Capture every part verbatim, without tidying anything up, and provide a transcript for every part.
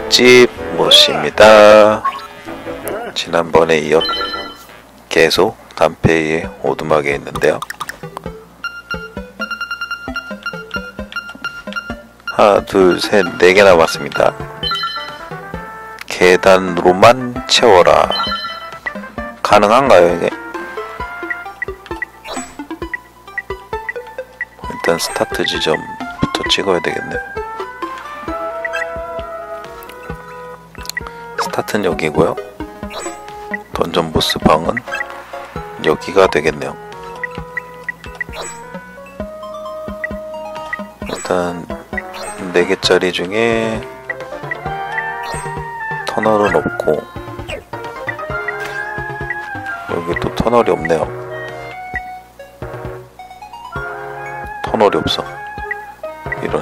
특집 모씨입니다. 지난번에 이어 계속 단페이의 오두막에 있는데요. 하나, 둘, 셋, 네 개 남았습니다. 계단으로만 채워라. 가능한가요, 이게? 일단 스타트 지점부터 찍어야 되겠네. 스타트는 여기고요. 던전 보스 방은 여기가 되겠네요. 일단 네 개짜리 중에 터널은 없고, 여기 또 터널이 없네요. 터널이 없어. 이런.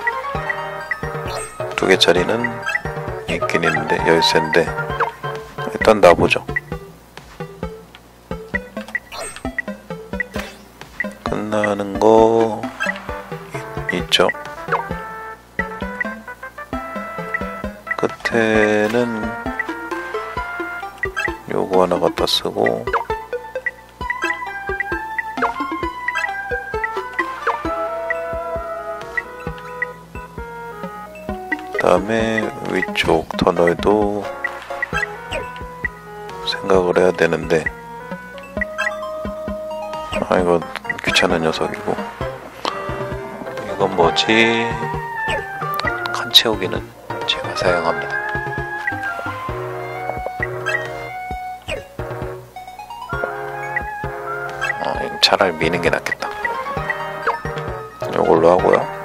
두 개짜리는 있긴 있는데 열쇠인데 일단 놔보죠. 끝나는 거 있, 있죠. 끝에는 요거 하나 갖다 쓰고, 그 다음에 위쪽 터널도 생각을 해야 되는데, 아 이거 귀찮은 녀석이고, 이건 뭐지? 칸 채우기는 제가 사용합니다. 어, 이거 차라리 미는 게 낫겠다. 이걸로 하고요.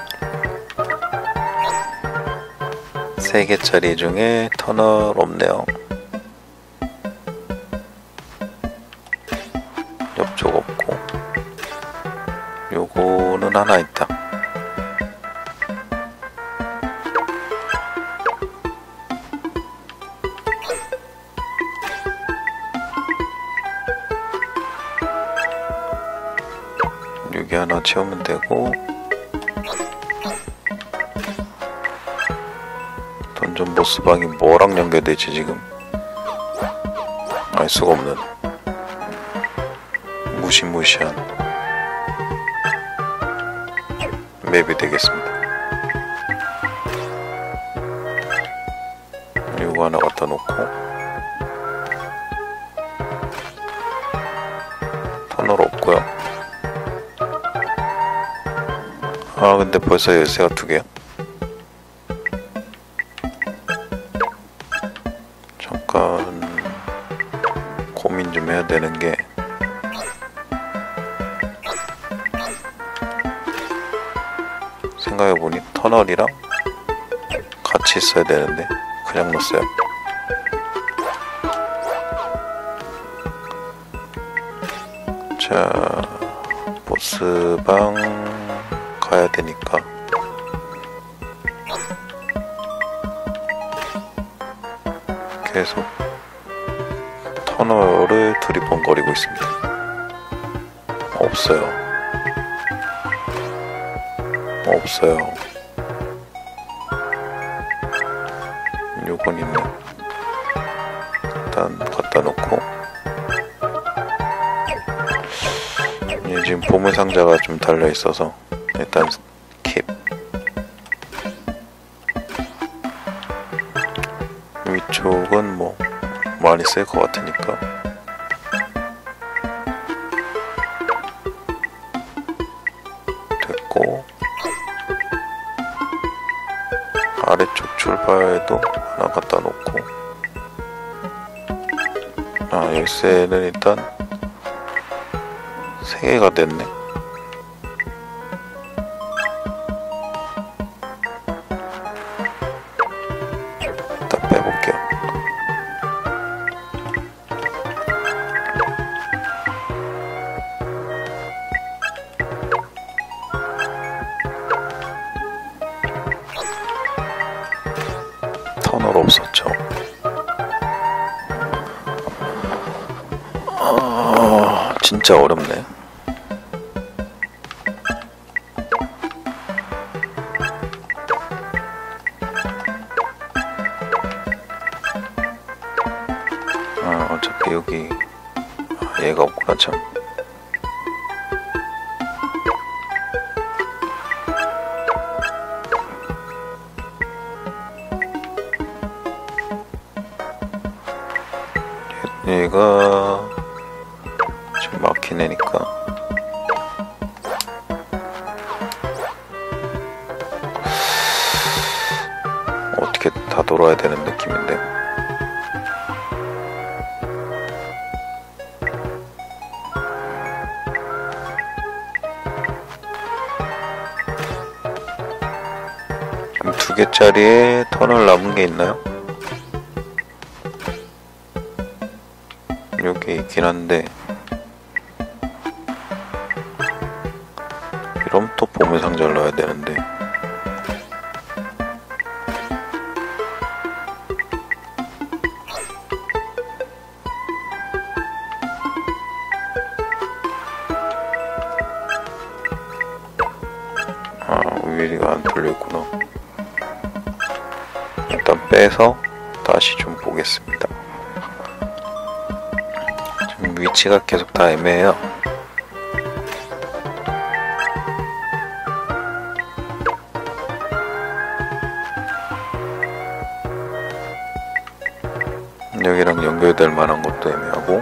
세 개짜리 중에 터널 없네요. 옆쪽 없고, 요거는 하나 있다. 여기 하나 채우면 되고, 던전 보스방이 뭐랑 연결되지 지금? 알 수가 없는 무시무시한 맵이 되겠습니다. 이거 하나 갖다 놓고, 터널 없고요. 아 근데 벌써 열쇠가 두 개야? 잠깐 고민 좀 해야 되는 게, 생각해보니 터널이랑 같이 있어야 되는데 그냥 넣었어요. 자, 보스방 가야 되니까 계속 터널을 두리번거리고 있습니다. 없어요. 없어요. 요건 있네. 일단 갖다 놓고, 예, 지금 보물상자가 좀 달려있어서 일단 킵. 위쪽은 뭐 많이 쓸 것 같으니까 됐고, 아래쪽 출발도 하나 갖다 놓고, 아 열쇠는 일단 세 개가 됐네. 일단 빼볼게요. 터널 없었죠. 아, 진짜 어렵네. 여기 아, 얘가 없구나 참. 얘가 좀 막힌 애니까 어떻게 다 돌아야 되는 느낌인데. 두 개짜리에 터널 남은 게 있나요? 여기 있긴 한데 이러면 또 보물 상자를 넣어야 되는데. 아, 위리가 안 뚫려있구나. 일단 빼서 다시 좀 보겠습니다. 지금 위치가 계속 다 애매해요. 여기랑 연결될 만한 것도 애매하고.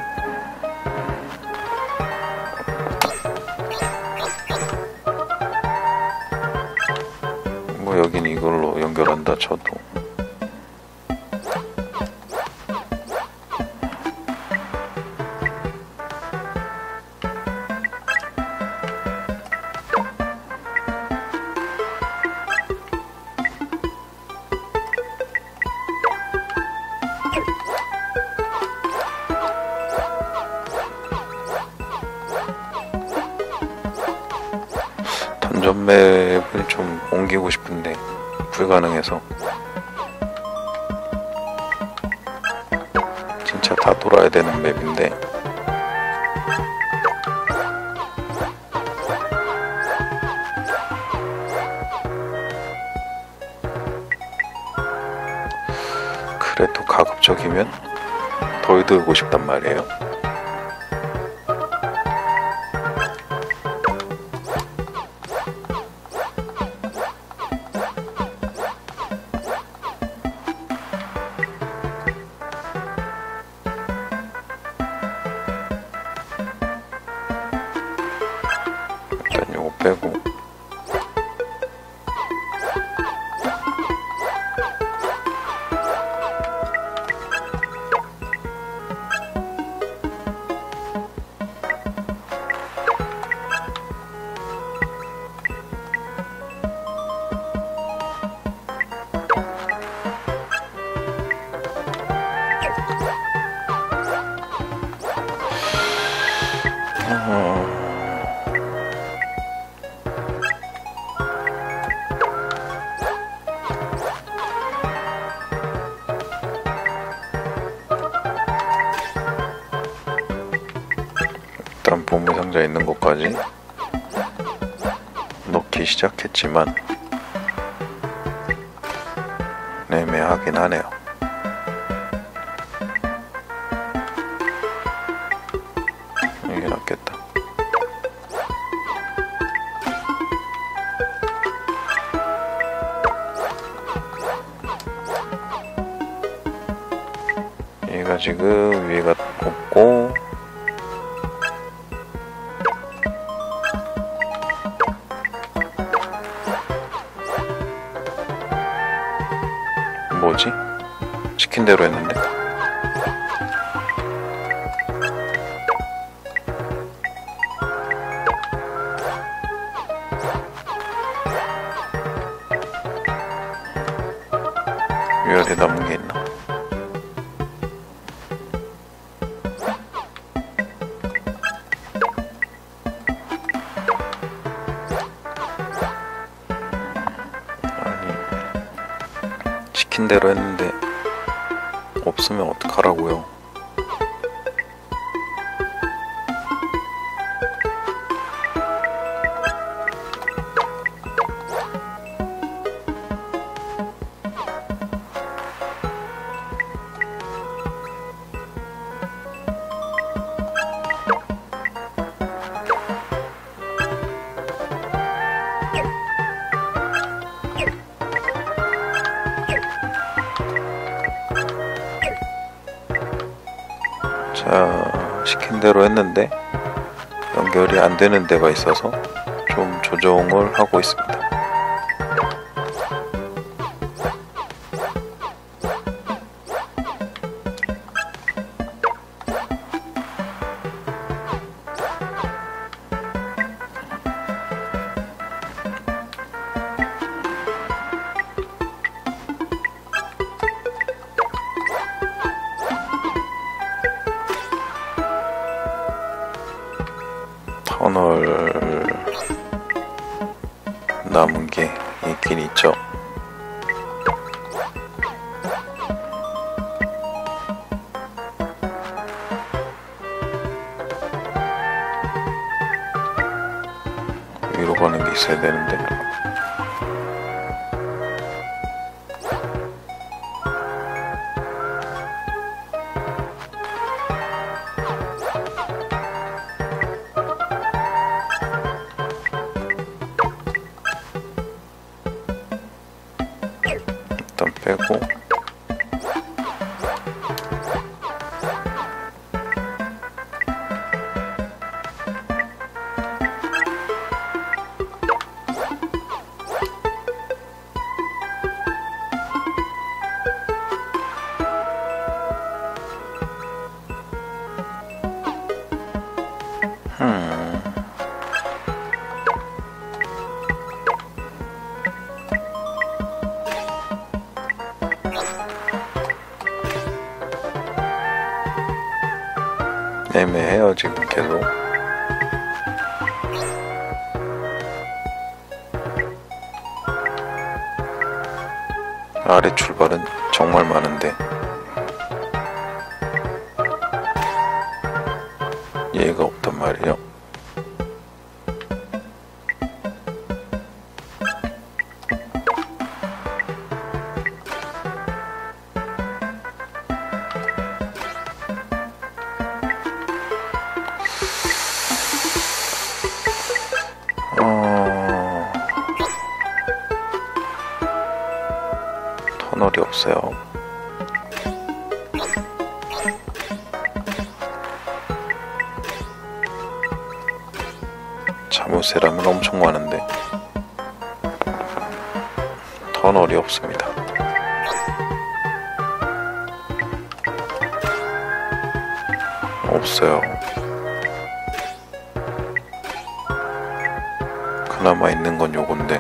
뭐 여긴 이걸로 연결한다 쳐도 던전 맵을 좀 옮기고 싶은데 불가능해서 진짜 다 돌아야 되는 맵인데 그래도 가급적이면 덜 들고 싶단 말이에요. 일단 요거 빼고 일단 보물상자 있는 곳까지 넣기 시작했지만 애매하긴 하네요. 이게 낫겠다. 얘가 지금 위에가 없고 뭐지? 시킨 대로 했는데. 위아래 남은 게 있나? 시킨 대로 했는데 없으면 어떡하라고요. 자, 시킨 대로 했는데 연결이 안 되는 데가 있어서 좀 조정을 하고 있습니다. 터널 남은 게 있긴 있죠. 위로 가는 게 있어야 되는데. 일단 빼고 음. 애매해요 지금 계속. 아래 출발은 정말 많은데 얘가 없단 말이에요. 어... 터널이 없어요. 자무새라면 엄청 많은데 터널이 없습니다. 없어요. 그나마 있는 건 요건데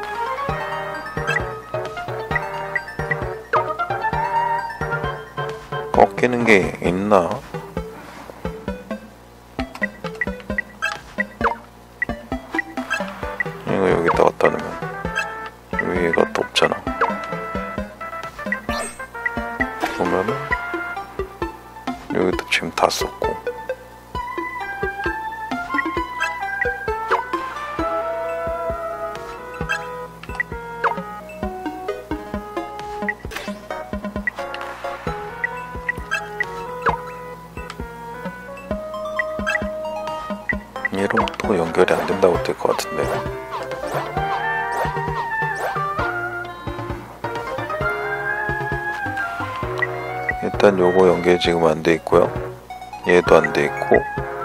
꺾이는 게 있나? 이거 여기다 갖다 놓으면 위에가 또 없잖아. 그러면은 여기도 지금 다 썼고 얘로 또 연결이 안 된다고 될 것 같은데. 일단 요거 연결 지금 안 돼 있고요. 얘도 안 돼 있고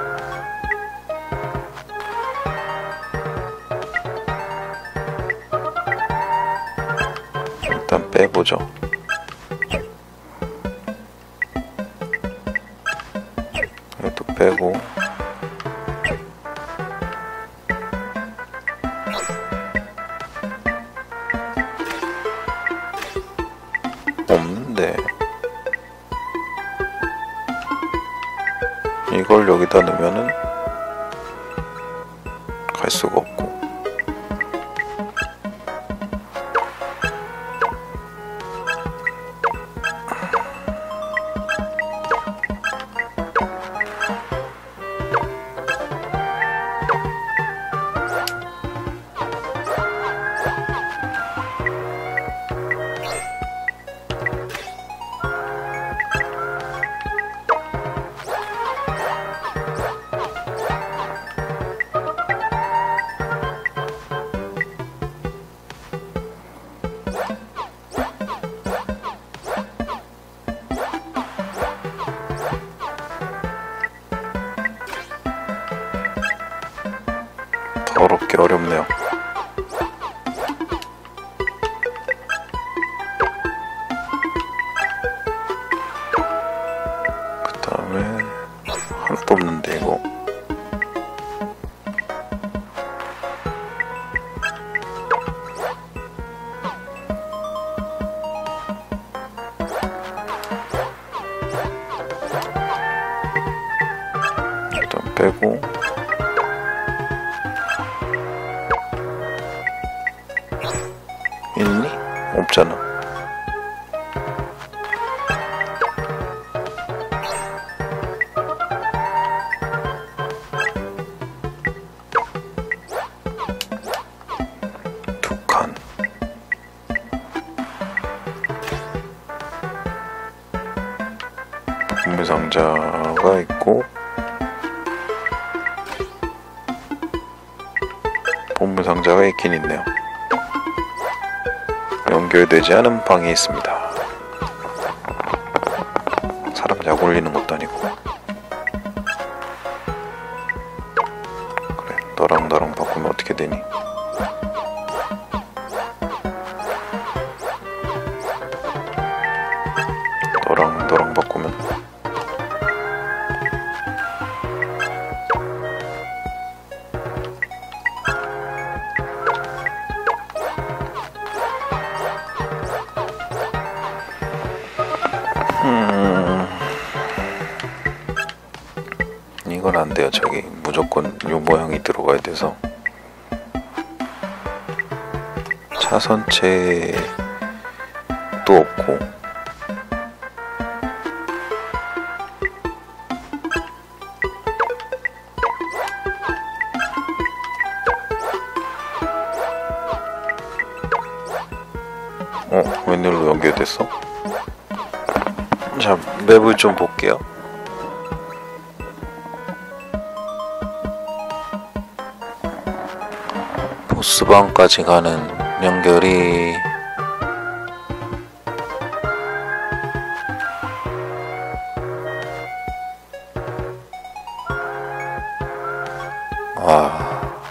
일단 빼보죠. 얘도 빼고 없는데 이걸 여기다 넣으면은 갈 수가 없고 어렵네요. 그 다음에 하나도 없는데 이거. 일단 빼고 있니? 없잖아. 두 칸. 보물상자가 있고 보물상자가 있긴 있네요. 연결되지 않은 방이 있습니다. 사람 약 올리는 것도 아니고. 그래, 너랑 나랑 바꾸면 어떻게 되니? 너랑 너랑 바꾸면 음... 이건 안 돼요. 저기 무조건 요 모양이 들어가야 돼서. 차선체도 없고 어? 웬일로 연결됐어? 자, 맵을 좀 볼게요. 보스방까지 가는 연결이 와...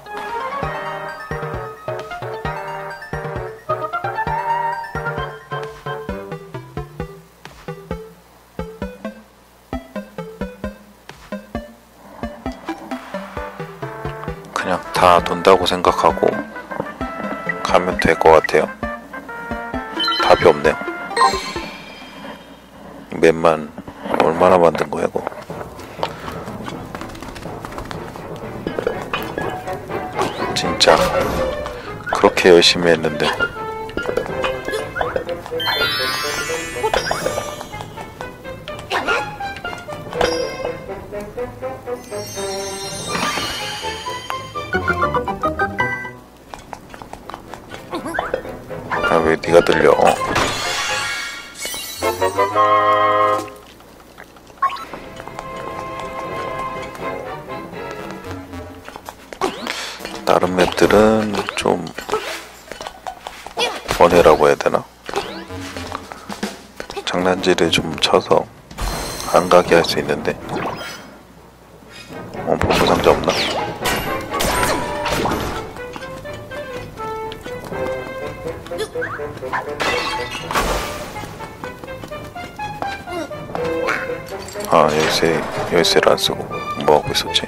그냥 다 돈다고 생각하고 가면 될 것 같아요. 답이 없네요. 맵만 얼마나 만든 거야 이거. 진짜 그렇게 열심히 했는데. 아, 왜 네가 들려? 어. 다른 맵들은 좀 번외라고 해야 되나? 장난질을 좀 쳐서 안 가게 할 수 있는데. 어, 보물상자 없나? 아, 열쇠, 열쇠를 안 쓰고 뭐 하고 있었지?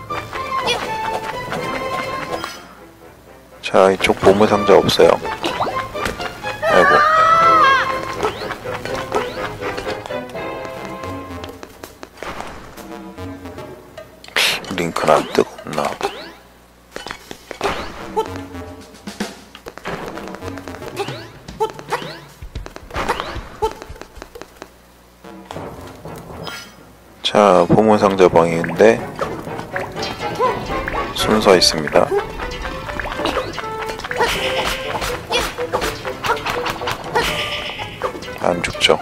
자, 이쪽 보물상자 없어요. 아이고. 링크는 안 뜨겁나? 자, 보물상자 방인데 순서 있습니다. 안 죽죠.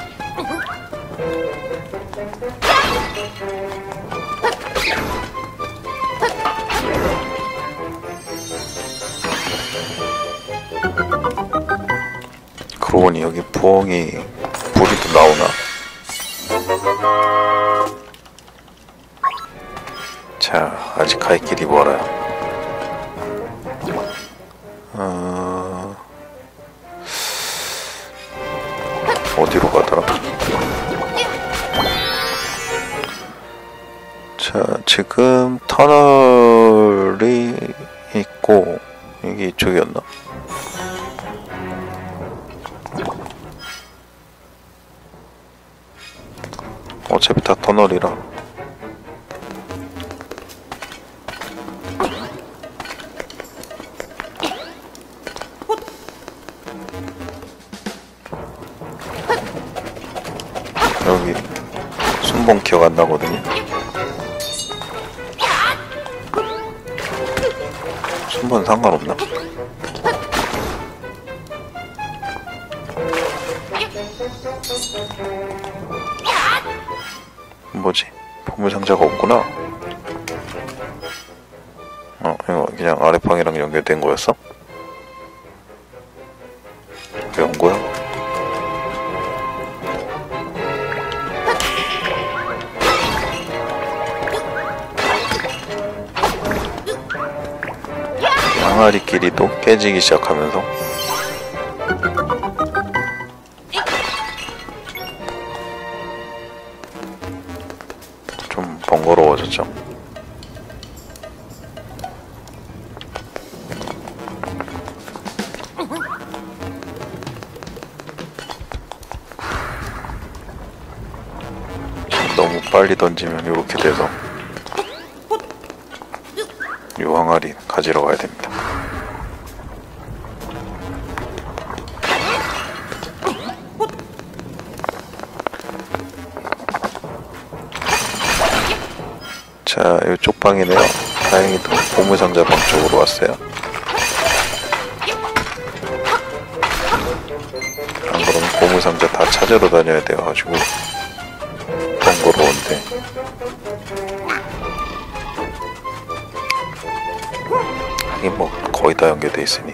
그러고 보니 여기 부엉이 불이 또 나오나? 자, 아직 갈 길이 멀어요. 된다고 하더라. 자, 지금 터널이 있고 이게 이쪽이었나? 어차피 다 터널이라. 여기 순봉 기억 안 나거든요. 순봉은 상관없나? 뭐지? 보물상자가 없구나. 어, 이거 그냥 아래방이랑 연결된 거였어? 왜 온 거야? 항아리끼리도 깨지기 시작하면서 좀 번거로워졌죠. 너무 빨리 던지면 이렇게 돼서 요 항아리 가지러 가야 됩니다. 자, 이쪽 방이네요. 다행히도 보물상자 방 쪽으로 왔어요. 안 그러면 보물상자 다 찾으러 다녀야 돼가지고 번거로운데. 하긴 뭐 거의 다 연결돼 있으니.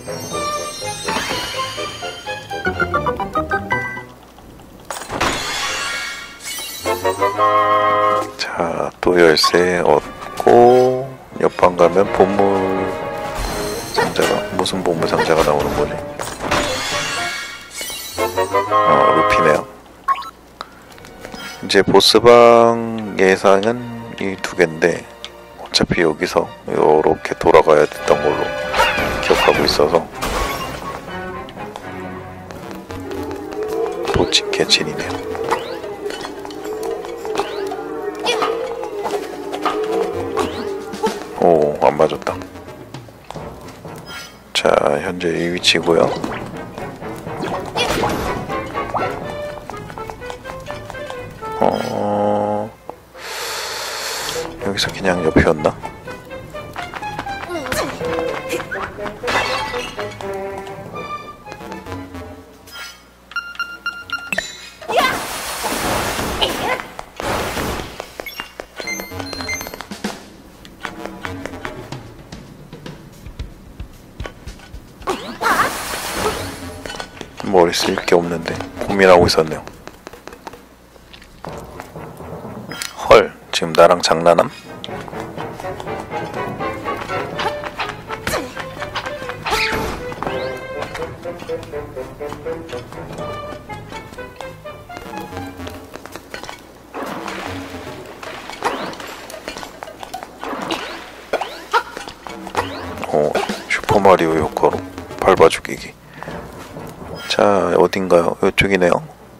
자, 또 열쇠 얻고 옆방 가면 보물 상자가, 무슨 보물 상자가 나오는 거지? 어, 루피네요. 이제 보스방 예상은 이 두 개인데 어차피 여기서 요렇게 돌아가야 됐던 걸로 기억하고 있어서 도치 개친이네요. 오, 안 맞았다. 자, 현재 이 위치고요. 어... 여기서 그냥 옆이었나? 머리 쓸 게 없는데 고민하고 있었네요. 헐, 지금 나랑 장난함? 오, 슈퍼마리오 효과로 밟아 죽이기. 자, 어딘가요? 이쪽이네요.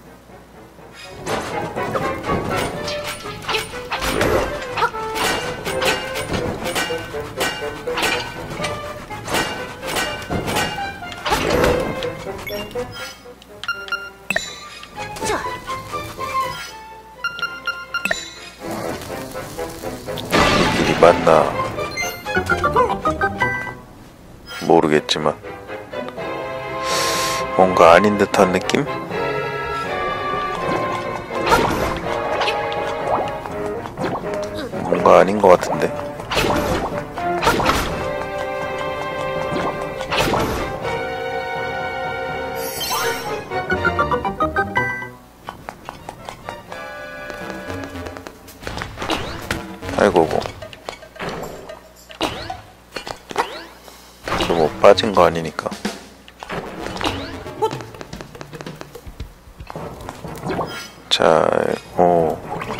이 길이 맞나? 모르겠지만 뭔가 아닌 듯한 느낌? 뭔가 아닌 것 같은데. 아이고, 뭐 빠진 거 아니니까. 자, 어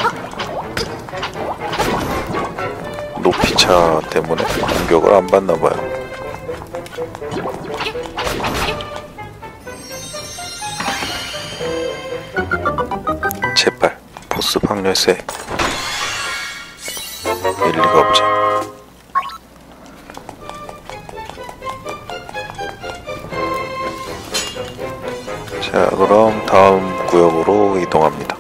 높이차 때문에 공격을 안 받나봐요. 제발 보스 박열쇠. 일리가 없지. 자, 그럼 다음 구역으로 이동합니다.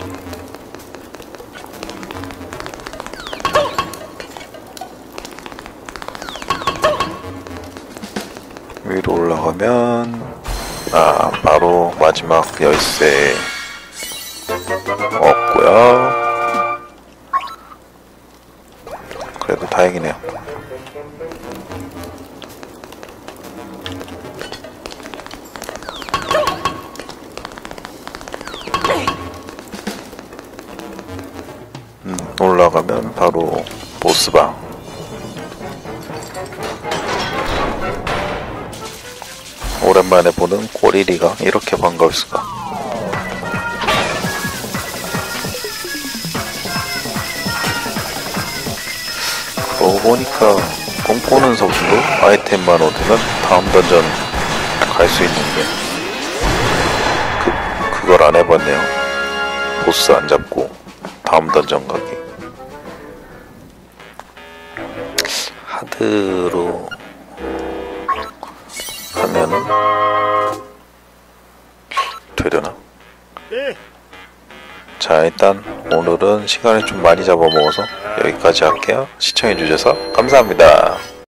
위로 올라가면 아 바로 마지막 열쇠 없고요. 그래도 다행이네요. 음, 올라가면 바로 보스방. 오랜만에 보는 꼬리리가 이렇게 반가울 수가. 그러고 보니까 꿈꾸는 속도로 아이템만 얻으면 다음 던전 갈 수 있는데 그, 그걸 안 해봤네요. 보스 안 잡고 다음 던전 가기. 하드로 하면은 되려나? 자, 일단 오늘은 시간을 좀 많이 잡아먹어서 여기까지 할게요. 시청해주셔서 감사합니다.